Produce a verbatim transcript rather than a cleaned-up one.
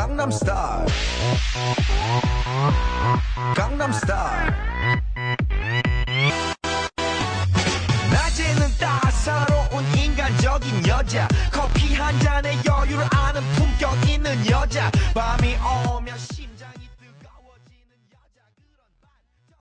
강남스타일 강남스타일 낮에는 따사로운 인간적인 여자 커피 한 잔에 여유를 아는 품격 있는 여자 밤이 오